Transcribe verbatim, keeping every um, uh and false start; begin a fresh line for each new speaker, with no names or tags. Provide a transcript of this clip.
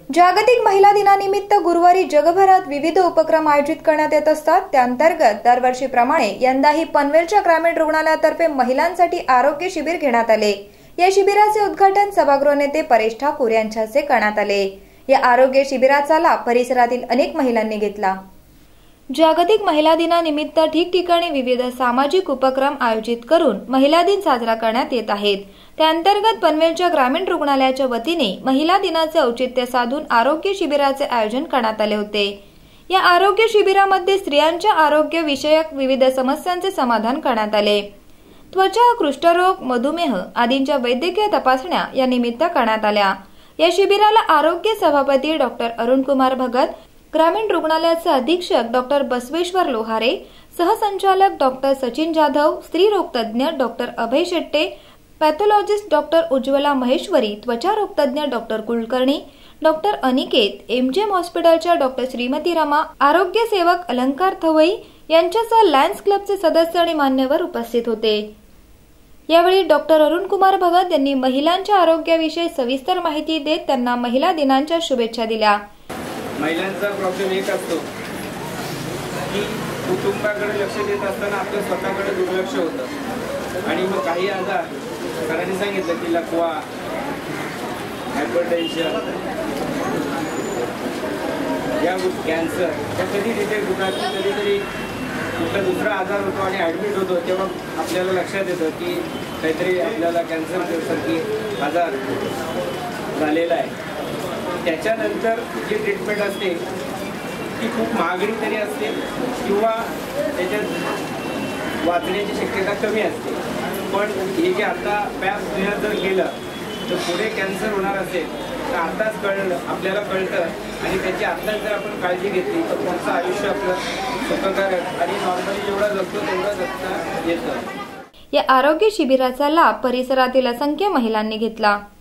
जागतिक महिला दिनानिमित्त गुरुवारी जगभरात विविध उपक्रम आयोजित करण्यात येत असतात। त्याअंतर्गत दरवर्षीप्रमाणे यंदाही पनवेलच्या ग्रामीण रुग्णालयातर्फे महिलांसाठी आरोग्य शिबिर घेण्यात आले। या शिबिराचे उद्घाटन सभागृह नेते परेश ठाकूर यांच्या हस्ते करण्यात आले। या आरोग्य शिबिराचा लाभ परिसरातील अनेक महिलांनी घेतला। जागतिक महिला दिनानिमित्त ठिकठिकाणी विविध सामाजिक उपक्रम आयोजित करून महिला दिन साजरा करण्यात येत आहेत। त्याअंतर्गत पनवेलच्या ग्रामीण रुग्णालयाच्या वतीने महिला दिनाचे औचित्य साधून आरोग्य शिबिराचे आयोजन करण्यात आले होते। या आरोग्य शिबिरामध्ये स्त्रियांच्या आरोग्य विषयक विविध समस्यांचे समाधान करण्यात आले। त्वचा, कुष्ठरोग, मधुमेह आदींच्या वैद्यकीय तपासण्या या निमित्त करण्यात आल्या। या शिबिराला आरोग्य सभापती डॉक्टर अरुण कुमार भगत, ग्रामीण रुग्णालयाचे अधीक्षक डॉक्टर बसवेश्वर लोहारे, सहसंचालक डॉक्टर सचिन जाधव, स्त्री रोग तज्ञ doctor Abhay Shette, pathologist doctor Ujjwala Maheshwari, त्वचा रोग तज्ञ doctor Kulkarni, doctor Aniket, MGM हॉस्पिटलच्या डॉक्टर श्रीमती रमा, आरोग्य सेवक अलंकार थवई यांच्यासह लायन्स क्लबचे सदस्य आणि मान्यवर उपस्थित होते। यावेळी डॉक्टर अरुण कुमार भगत यांनी महिलांच्या आरोग्याविषयी सविस्तर माहिती देत त्यांना महिला दिनाच्या शुभेच्छा दिल्या।
महिलांचा प्रॉब्लेम एक असतो की कुटुंबाकडे लक्ष देत असताना आपलं स्वतःकडे दुर्लक्ष होतं आणि मग काही आजार सरांनी सांगितलं की लकवा, हायपरटेन्शन, या कॅन्सर त्या कधी तिथे कुठं कधीतरी कुठला दुसरा आजार होतो आणि ॲडमिट होतो तेव्हा आपल्याला लक्षात येतं की काहीतरी आपल्याला कॅन्सरसारखी आजार झालेला आहे। त्याच्यानंतर जी ट्रीटमेंट असते ती खूप महागडी तरी असते किंवा त्याच्यात वाचण्याची शक्यता कमी असते, पण हे जे आता पॅप क्लिअर जर केलं तर पुढे कॅन्सर होणार असेल तर आत्ताच कळलं आपल्याला कळतं आणि त्याची आत्ताच जर आपण काळजी घेतली तर पुढचं आयुष्य आपलं सुखकारक आणि नॉर्मली जेवढा जगतो तेवढा जगता येतं।
या आरोग्य शिबिराचा लाभ परिसरातील असंख्य महिलांनी घेतला।